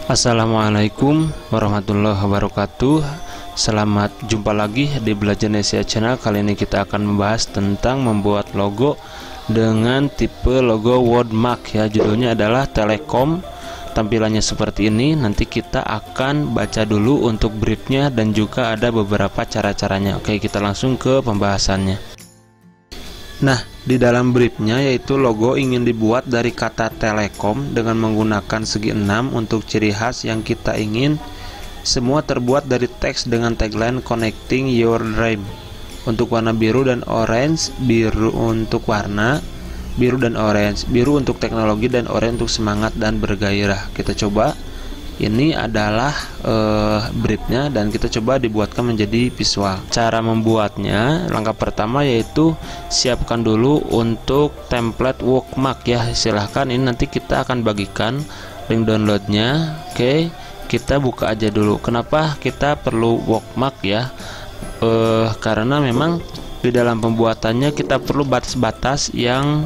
Assalamualaikum warahmatullahi wabarakatuh. Selamat jumpa lagi di Belajar Indonesia Channel. Kali ini kita akan membahas tentang membuat logo dengan tipe logo wordmark ya. Judulnya adalah Telekom. Tampilannya seperti ini. Nanti kita akan baca dulu untuk briefnya dan juga ada beberapa cara-caranya. Oke, kita langsung ke pembahasannya. Nah, di dalam briefnya yaitu logo ingin dibuat dari kata Telekom dengan menggunakan segi 6 untuk ciri khas yang kita ingin. Semua terbuat dari teks dengan tagline Connecting Your Dream. Untuk warna biru dan orange, biru untuk warna, biru dan orange, biru untuk teknologi dan orange untuk semangat dan bergairah. Kita coba. Ini adalah briefnya dan kita coba dibuatkan menjadi visual. Cara membuatnya, langkah pertama yaitu siapkan dulu untuk template wordmark ya. Silahkan, ini nanti kita akan bagikan link downloadnya. Oke, kita buka aja dulu. Kenapa kita perlu wordmark ya? Karena memang di dalam pembuatannya kita perlu batas-batas yang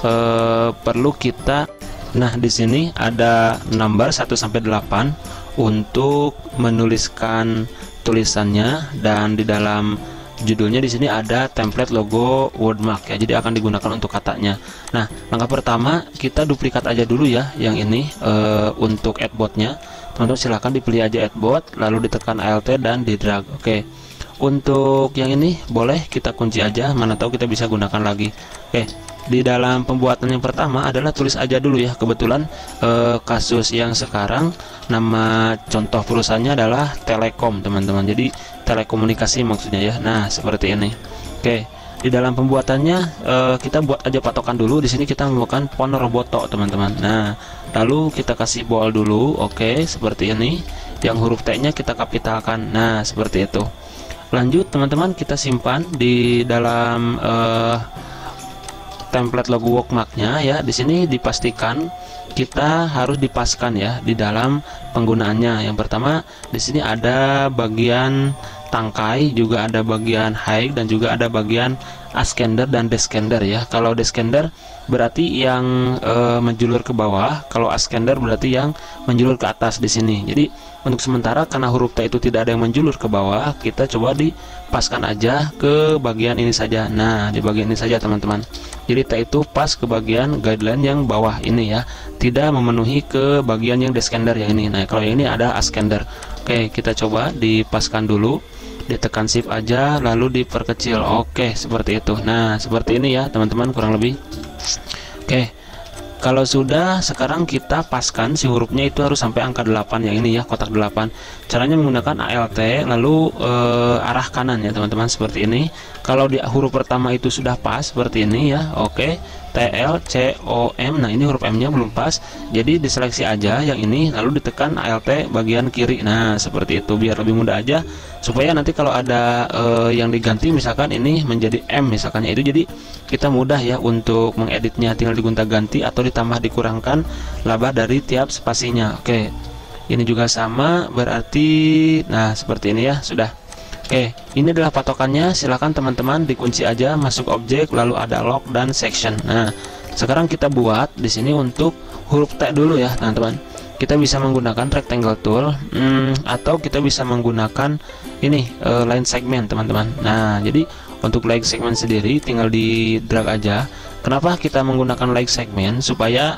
perlu kita. Nah, di sini ada nomor 1 sampai 8 untuk menuliskan tulisannya, dan di dalam judulnya di sini ada template logo wordmark ya. Jadi akan digunakan untuk katanya. Nah, langkah pertama kita duplikat aja dulu ya yang ini untuk adboardnya. Teman-teman silahkan dipilih aja adboard, lalu ditekan Alt dan di drag. Oke. Untuk yang ini boleh kita kunci aja, mana tahu kita bisa gunakan lagi. Oke. Di dalam pembuatan yang pertama adalah tulis aja dulu ya. Kebetulan kasus yang sekarang nama contoh perusahaannya adalah Telekom teman-teman. Jadi telekomunikasi maksudnya ya. Nah, seperti ini. Oke, di dalam pembuatannya kita buat aja patokan dulu. Di sini kita menggunakan font Roboto teman-teman. Nah, lalu kita kasih bold dulu. Oke, seperti ini. Yang huruf T-nya kita kapitalkan. Nah, seperti itu. Lanjut teman-teman, kita simpan di dalam template logo wordmarknya ya. Di sini dipastikan kita harus dipaskan ya di dalam penggunaannya. Yang pertama, di sini ada bagian tangkai, juga ada bagian high, dan juga ada bagian ascender dan descender ya. Kalau descender berarti yang menjulur ke bawah, kalau ascender berarti yang menjulur ke atas di sini. Jadi untuk sementara karena huruf T itu tidak ada yang menjulur ke bawah, kita coba dipaskan aja ke bagian ini saja. Nah, di bagian ini saja teman-teman. Jadi T itu pas ke bagian guideline yang bawah ini ya, tidak memenuhi ke bagian yang descender yang ini. Nah, kalau yang ini ada ascender. Oke, kita coba dipaskan dulu, ditekan shift aja lalu diperkecil. Oke, seperti itu. Nah, seperti ini ya teman-teman kurang lebih. Oke, kalau sudah, sekarang kita paskan si hurufnya itu harus sampai angka 8 yang ini ya, kotak 8. Caranya menggunakan Alt lalu arah kanan ya teman-teman, seperti ini. Kalau di huruf pertama itu sudah pas seperti ini ya. Oke, TL C O M. Nah, ini huruf M-nya belum pas. Jadi diseleksi aja yang ini lalu ditekan Alt bagian kiri. Nah, seperti itu biar lebih mudah aja, supaya nanti kalau ada yang diganti misalkan ini menjadi M misalkannya, itu jadi kita mudah ya untuk mengeditnya, tinggal digonta-ganti atau ditambah dikurangkan laba dari tiap spasinya. Oke, ini juga sama berarti. Nah, seperti ini ya sudah. Oke, ini adalah patokannya. Silahkan teman-teman dikunci aja, masuk objek lalu ada lock dan section. Nah, sekarang kita buat di sini untuk huruf T dulu ya teman-teman. Kita bisa menggunakan rectangle tool atau kita bisa menggunakan ini line segment teman-teman. Nah, jadi untuk line segment sendiri tinggal di drag aja. Kenapa kita menggunakan line segment? Supaya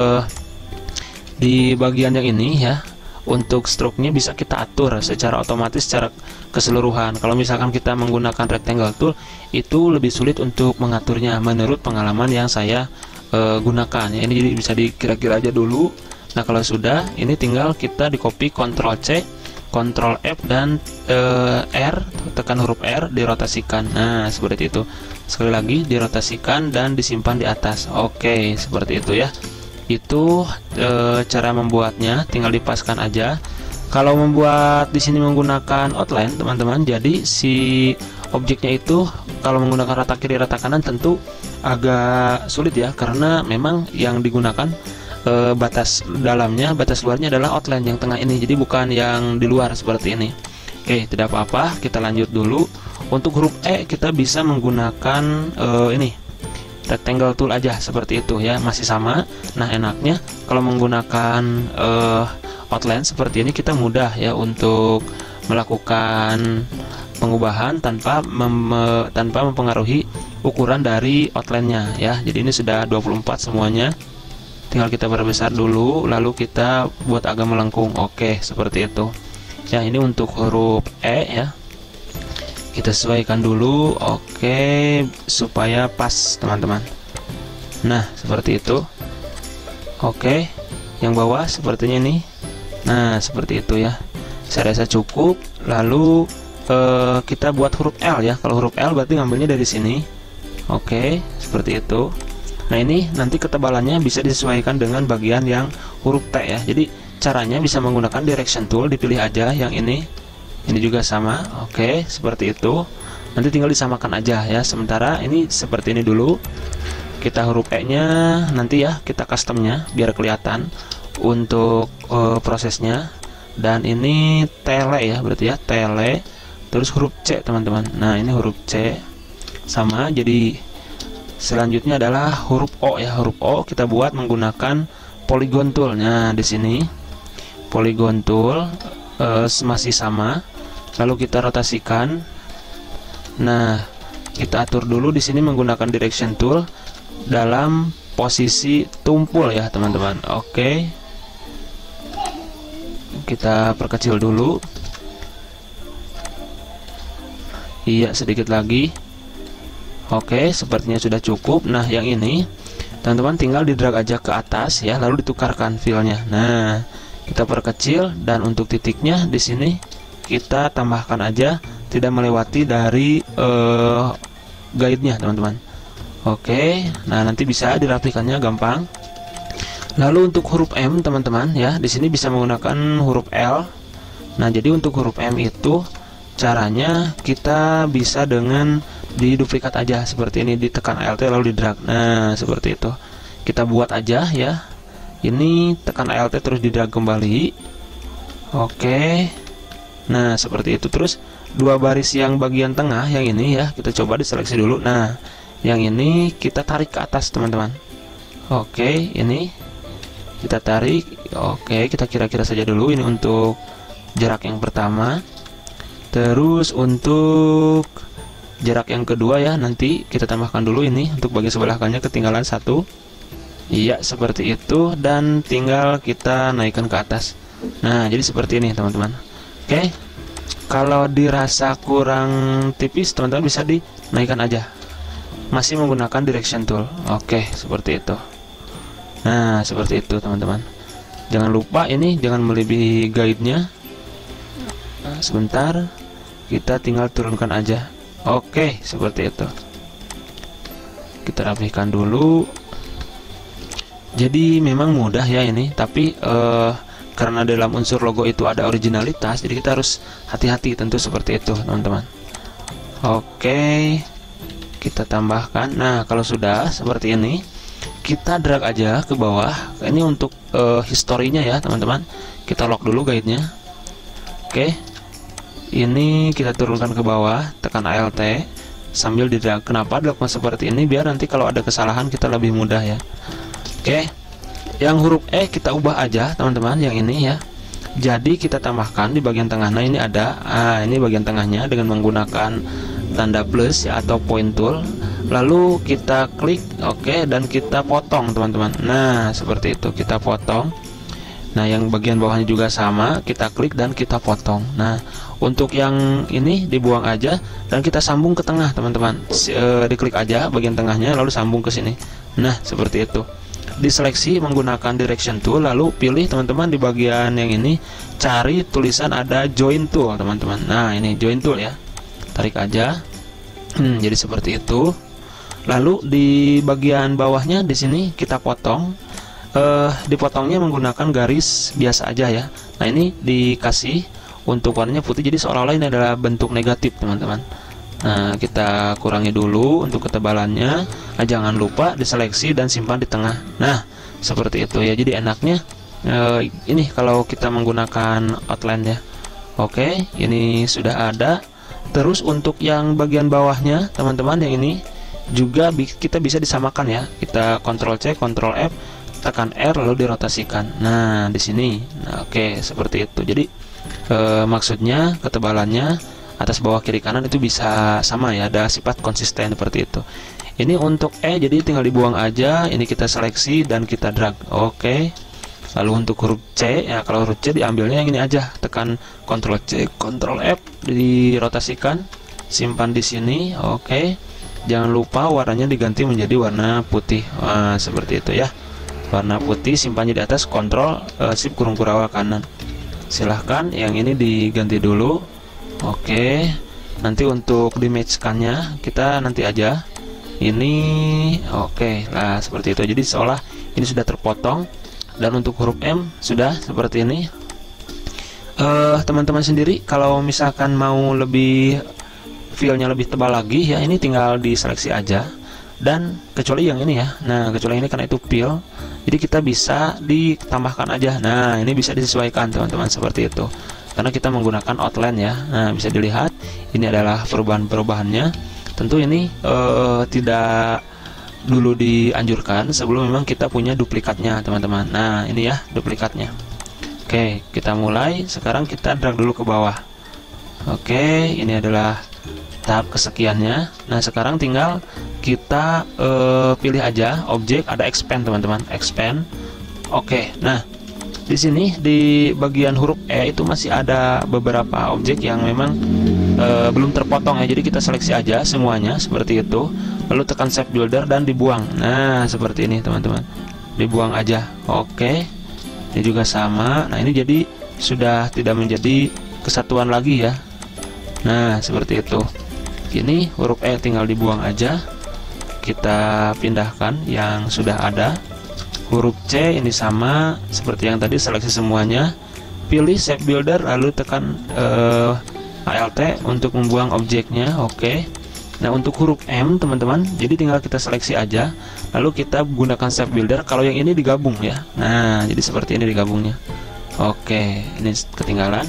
di bagian yang ini ya, untuk stroke-nya bisa kita atur secara otomatis secara keseluruhan. Kalau misalkan kita menggunakan rectangle tool, itu lebih sulit untuk mengaturnya menurut pengalaman yang saya gunakan ya. Ini jadi bisa dikira-kira aja dulu. Nah, kalau sudah, ini tinggal kita di copy, Ctrl C, Ctrl F dan R, tekan huruf R, dirotasikan. Nah, seperti itu. Sekali lagi dirotasikan dan disimpan di atas. Oke, seperti itu ya. Itu cara membuatnya, tinggal dipaskan aja. Kalau membuat di sini menggunakan outline teman-teman, jadi si objeknya itu kalau menggunakan rata kiri rata kanan tentu agak sulit ya, karena memang yang digunakan batas dalamnya, batas luarnya adalah outline yang tengah ini, jadi bukan yang di luar seperti ini. Oke, tidak apa-apa, kita lanjut dulu. Untuk huruf E kita bisa menggunakan ini rectangle tool aja seperti itu ya, masih sama. Nah, enaknya kalau menggunakan outline seperti ini, kita mudah ya untuk melakukan pengubahan tanpa mempengaruhi ukuran dari outline-nya ya. Jadi ini sudah 24 semuanya, tinggal kita perbesar dulu, lalu kita buat agak melengkung. Oke, seperti itu ya. Ini untuk huruf E ya, kita sesuaikan dulu. Oke, supaya pas teman-teman. Nah, seperti itu. Oke, yang bawah sepertinya ini. Nah, seperti itu ya, saya rasa cukup. Lalu kita buat huruf L ya. Kalau huruf L berarti ngambilnya dari sini. Oke, seperti itu. Nah, ini nanti ketebalannya bisa disesuaikan dengan bagian yang huruf T ya. Jadi caranya bisa menggunakan direction tool, dipilih aja yang ini juga sama. Oke, seperti itu. Nanti tinggal disamakan aja ya. Sementara ini seperti ini dulu. Kita huruf E nya nanti ya kita customnya biar kelihatan untuk prosesnya. Dan ini tele ya, berarti ya tele. Terus huruf C teman-teman. Nah, ini huruf C sama. Jadi selanjutnya adalah huruf O ya. Huruf O kita buat menggunakan polygon tool. Nah, di sini polygon tool masih sama. Lalu kita rotasikan. Nah, kita atur dulu di sini menggunakan direction tool dalam posisi tumpul ya teman-teman. Oke, kita perkecil dulu. Iya, sedikit lagi. Oke, sepertinya sudah cukup. Nah, yang ini teman-teman tinggal di drag aja ke atas ya, lalu ditukarkan filenya. Nah, kita perkecil, dan untuk titiknya di sini kita tambahkan aja, tidak melewati dari guide-nya teman-teman. Oke, nah nanti bisa dirapikannya gampang. Lalu untuk huruf M teman-teman ya, di sini bisa menggunakan huruf L. Nah, jadi untuk huruf M itu caranya kita bisa dengan diduplikat aja seperti ini, ditekan Alt lalu di drag. Nah, seperti itu. Kita buat aja ya. Ini tekan Alt terus di drag kembali. Oke. Nah, seperti itu. Terus dua baris yang bagian tengah yang ini ya, kita coba diseleksi dulu. Nah, yang ini kita tarik ke atas teman-teman. Oke, ini kita tarik. Oke, kita kira-kira saja dulu ini untuk jarak yang pertama. Terus untuk jarak yang kedua ya, nanti kita tambahkan dulu ini untuk bagian sebelah kanannya ketinggalan satu. Iya, seperti itu, dan tinggal kita naikkan ke atas. Nah, jadi seperti ini teman-teman. Oke, kalau dirasa kurang tipis teman-teman bisa dinaikkan aja, masih menggunakan direction tool. Oke, seperti itu. Nah, seperti itu teman-teman. Jangan lupa ini jangan melebihi guide-nya. Nah, sebentar, kita tinggal turunkan aja. Oke, seperti itu. Kita rapihkan dulu. Jadi memang mudah ya ini, tapi karena dalam unsur logo itu ada originalitas, jadi kita harus hati-hati tentu seperti itu teman-teman. Oke, kita tambahkan. Nah, kalau sudah seperti ini, kita drag aja ke bawah. Ini untuk historinya ya teman-teman. Kita lock dulu guide-nya. Oke, ini kita turunkan ke bawah, tekan Alt sambil di drag. Kenapa dilakukan seperti ini? Biar nanti kalau ada kesalahan kita lebih mudah ya. Oke, yang huruf E kita ubah aja teman-teman, yang ini ya. Jadi kita tambahkan di bagian tengah. Nah, ini ada, ini bagian tengahnya dengan menggunakan tanda plus ya atau point tool. Lalu kita klik, oke, dan kita potong teman-teman. Nah, seperti itu, kita potong. Nah, yang bagian bawahnya juga sama, kita klik dan kita potong. Nah, untuk yang ini dibuang aja dan kita sambung ke tengah teman-teman. Diklik aja bagian tengahnya lalu sambung ke sini. Nah, seperti itu. Diseleksi menggunakan direction tool, lalu pilih teman-teman di bagian yang ini, cari tulisan ada join tool teman-teman. Nah, ini join tool ya, tarik aja. Jadi seperti itu. Lalu di bagian bawahnya di sini kita potong. Dipotongnya menggunakan garis biasa aja ya. Nah, ini dikasih untuk warnanya putih, jadi seolah-olah ini adalah bentuk negatif teman-teman. Nah, kita kurangi dulu untuk ketebalannya. Nah, jangan lupa diseleksi dan simpan di tengah. Nah, seperti itu ya. Jadi enaknya ini kalau kita menggunakan outline ya. Oke, ini sudah ada. Terus untuk yang bagian bawahnya teman-teman, yang ini juga kita bisa disamakan ya. Kita Ctrl C, Ctrl F, tekan R lalu dirotasikan. Nah, di sini. Nah, oke, seperti itu. Jadi maksudnya ketebalannya atas bawah kiri kanan itu bisa sama ya, ada sifat konsisten seperti itu. Ini untuk E, jadi tinggal dibuang aja. Ini kita seleksi dan kita drag. Oke. Lalu untuk huruf C, ya kalau huruf C diambilnya yang ini aja, tekan Ctrl C, Ctrl F, dirotasikan, simpan di sini. Oke. Jangan lupa warnanya diganti menjadi warna putih. Nah, seperti itu ya. Warna putih, simpan di atas, Ctrl Shift kurung kurawal kanan. Silahkan yang ini diganti dulu. Oke, nanti untuk di matchkannya kita nanti aja ini. Oke lah, seperti itu. Jadi seolah ini sudah terpotong. Dan untuk huruf M sudah seperti ini. Teman-teman sendiri kalau misalkan mau lebih filenya lebih tebal lagi ya, ini tinggal diseleksi aja. Dan kecuali yang ini ya, nah kecuali ini karena itu fill, jadi kita bisa ditambahkan aja. Nah, ini bisa disesuaikan teman-teman seperti itu, karena kita menggunakan outline ya. Nah, bisa dilihat ini adalah perubahan-perubahannya. Tentu ini tidak dulu dianjurkan sebelum memang kita punya duplikatnya teman-teman. Nah, ini ya duplikatnya. Oke, kita mulai. Sekarang kita drag dulu ke bawah. Oke, ini adalah tahap kesekiannya. Nah, sekarang tinggal kita pilih aja objek, ada expand teman-teman, expand. Oke, nah di sini di bagian huruf E itu masih ada beberapa objek yang memang belum terpotong ya, jadi kita seleksi aja semuanya seperti itu, lalu tekan Shape Builder dan dibuang. Nah, seperti ini teman-teman, dibuang aja. Oke, ini juga sama. Nah, ini jadi sudah tidak menjadi kesatuan lagi ya. Nah, seperti itu. Ini huruf E tinggal dibuang aja, kita pindahkan yang sudah ada. Huruf C ini sama seperti yang tadi, seleksi semuanya, pilih Shape Builder lalu tekan Alt untuk membuang objeknya. Oke. Nah, untuk huruf M teman-teman, jadi tinggal kita seleksi aja lalu kita gunakan Shape Builder. Kalau yang ini digabung ya, nah jadi seperti ini digabungnya. Oke, ini ketinggalan.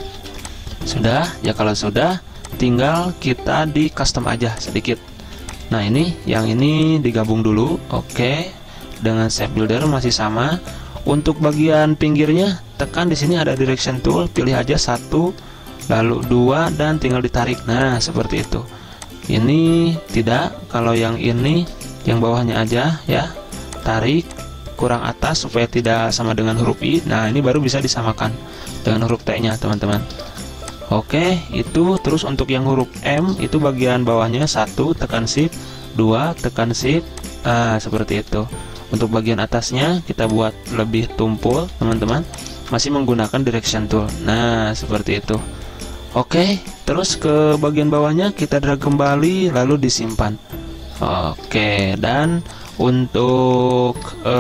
Sudah ya, kalau sudah tinggal kita di custom aja sedikit. Nah, ini yang ini digabung dulu. Oke, dengan Shape Builder masih sama. Untuk bagian pinggirnya tekan di sini ada direction tool, pilih aja 1 lalu 2 dan tinggal ditarik. Nah, seperti itu. Ini tidak, kalau yang ini yang bawahnya aja ya, tarik kurang atas supaya tidak sama dengan huruf I. Nah, ini baru bisa disamakan dengan huruf T nya teman-teman. Oke, itu terus untuk yang huruf M itu bagian bawahnya 1 tekan Shift, 2 tekan Shift. Seperti itu. Untuk bagian atasnya kita buat lebih tumpul teman-teman, masih menggunakan direction tool. Nah, seperti itu. Oke, terus ke bagian bawahnya kita drag kembali lalu disimpan. Oke, dan untuk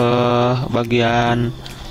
bagian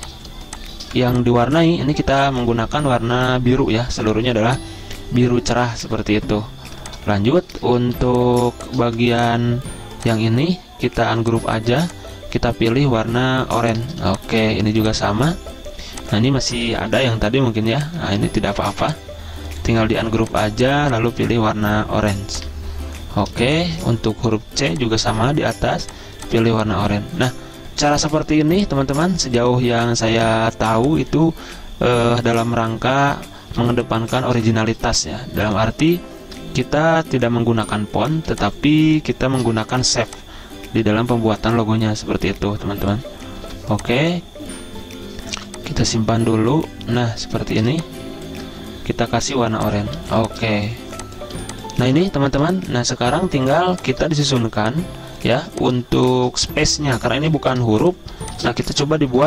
yang diwarnai ini kita menggunakan warna biru ya, seluruhnya adalah biru cerah seperti itu. Lanjut untuk bagian yang ini kita ungroup aja, kita pilih warna oranye. Oke, ini juga sama. Nah, ini masih ada yang tadi mungkin ya. Nah, ini tidak apa-apa, tinggal di ungroup aja lalu pilih warna orange. Oke, untuk huruf C juga sama, di atas pilih warna oranye. Nah, cara seperti ini teman-teman sejauh yang saya tahu itu dalam rangka mengedepankan originalitas ya, dalam arti kita tidak menggunakan font tetapi kita menggunakan shape di dalam pembuatan logonya, seperti itu teman-teman. Oke, kita simpan dulu. Nah, seperti ini, kita kasih warna oranye. Oke, nah ini teman-teman. Nah, sekarang tinggal kita disusunkan ya untuk space-nya, karena ini bukan huruf. Nah, kita coba dibuat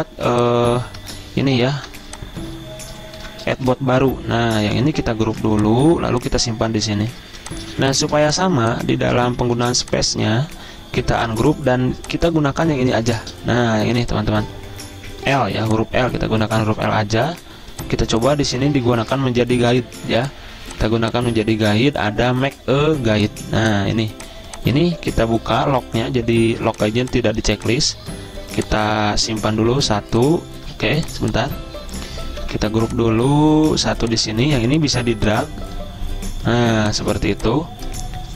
ini ya, add bot baru. Nah, yang ini kita grup dulu lalu kita simpan di sini. Nah, supaya sama di dalam penggunaan space-nya, kita ungroup dan kita gunakan yang ini aja. Nah, yang ini teman-teman, L ya, huruf L, kita gunakan huruf L aja. Kita coba di sini digunakan menjadi guide ya, kita gunakan menjadi guide, ada make a guide. Nah, ini kita buka lognya, jadi log aja, tidak di checklist. Kita simpan dulu 1. Oke, sebentar, kita grup dulu 1 di sini. Yang ini bisa di drag. Nah, seperti itu.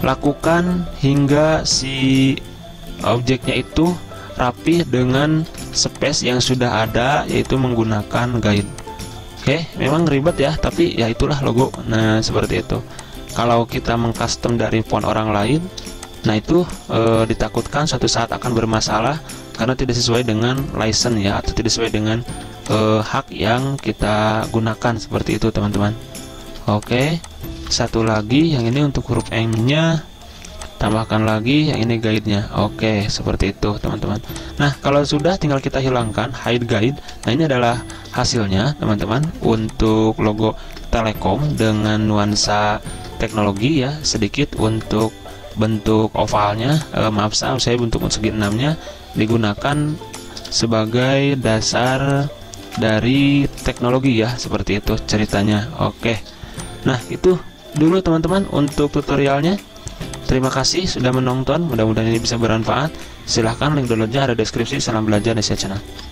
Lakukan hingga si objeknya itu rapih dengan space yang sudah ada, yaitu menggunakan guide. Oke, memang ribet ya, tapi ya itulah logo. Nah, seperti itu. Kalau kita mengcustom dari font orang lain, nah itu ditakutkan suatu saat akan bermasalah karena tidak sesuai dengan license ya, atau tidak sesuai dengan hak yang kita gunakan, seperti itu teman-teman. Oke, satu lagi yang ini untuk huruf M nya tambahkan lagi, yang ini guide-nya. Oke, seperti itu teman-teman. Nah, kalau sudah tinggal kita hilangkan hide guide. Nah, ini adalah hasilnya teman-teman untuk logo Telekom dengan nuansa teknologi ya, sedikit untuk bentuk ovalnya, maaf saya bentuk segi enamnya digunakan sebagai dasar dari teknologi ya, seperti itu ceritanya. Oke, nah itu dulu teman-teman untuk tutorialnya. Terima kasih sudah menonton, mudah-mudahan ini bisa bermanfaat. Silahkan link downloadnya ada deskripsi. Salam belajar Nesia Channel.